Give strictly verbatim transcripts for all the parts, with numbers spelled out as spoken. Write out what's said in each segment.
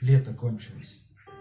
Лето кончилось.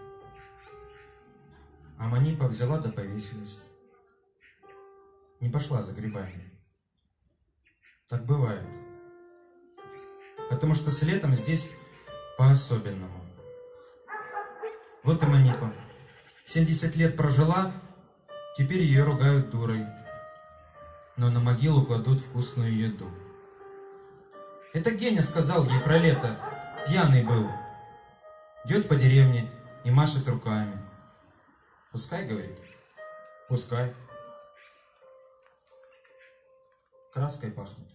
А Манипа взяла да повесилась. Не пошла за грибами. Так бывает. Потому что с летом здесь по-особенному. Вот и Манипа. семьдесят лет прожила, теперь ее ругают дурой. Но на могилу кладут вкусную еду. Это Геня сказал ей про лето. Пьяный был. Идет по деревне и машет руками. Пускай, говорит. Пускай. Краской пахнет.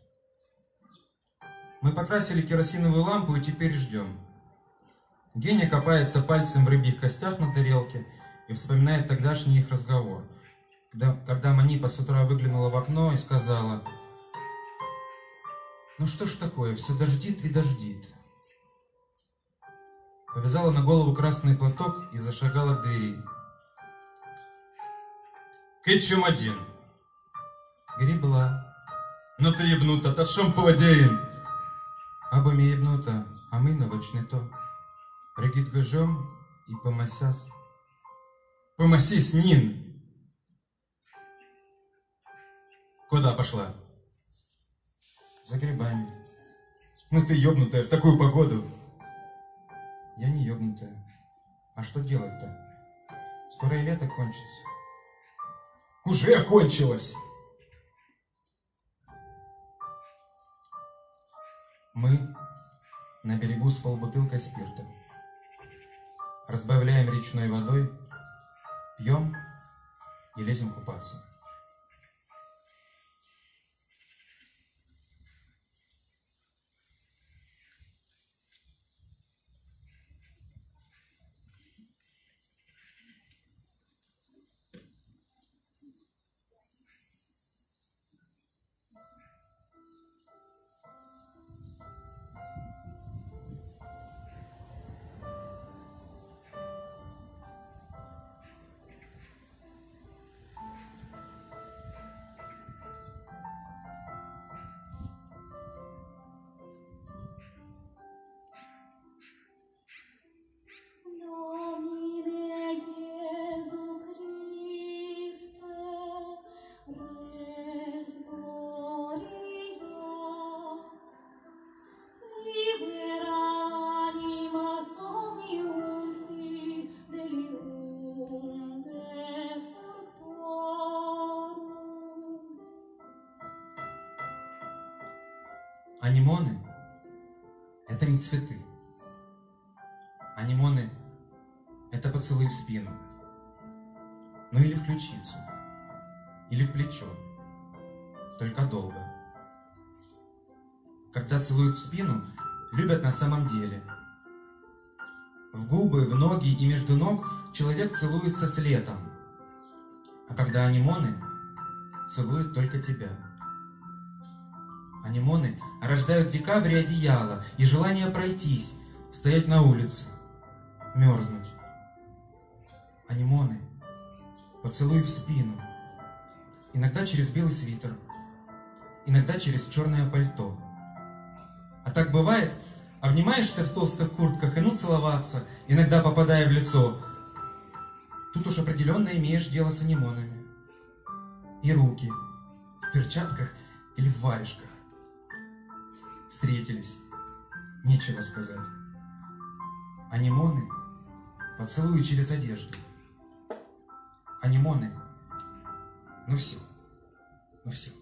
Мы покрасили керосиновую лампу и теперь ждем. Геня копается пальцем в рыбьих костях на тарелке и вспоминает тогдашний их разговор. Когда, когда Манипа с утра выглянула в окно и сказала: «Ну что ж такое, все дождит и дождит». Повязала на голову красный платок и зашагала к двери. «Кичем один?» «Гребла». «Ну ты ебнута, та шом поводяин?» «Або ми ебнута, а мы навочне то. Регит гожом и помасяс». «Помасись, Нин!» «Куда пошла?» «За грибами». «Ну ты ебнутая в такую погоду!» «Я не ебнутая. А что делать-то? Скоро и лето кончится». «Уже кончилось!» Мы на берегу с полбутылкой спирта. Разбавляем речной водой, пьем и лезем купаться. Анимоны – это не цветы. Анимоны – это поцелуй в спину. Ну или в ключицу. Или в плечо. Только долго. Когда целуют в спину, любят на самом деле. В губы, в ноги и между ног человек целуется с летом. А когда анимоны, целуют только тебя. Анимоны рождают декабрь и одеяло, и желание пройтись, стоять на улице, мерзнуть. Анимоны – поцелуй в спину, иногда через белый свитер, иногда через черное пальто. А так бывает, обнимаешься в толстых куртках и ну целоваться, иногда попадая в лицо. Тут уж определенно имеешь дело с анимонами. И руки в перчатках или в варежках. Встретились, нечего сказать. Анимоны – поцелуи через одежду. Анимоны – ну все, ну все.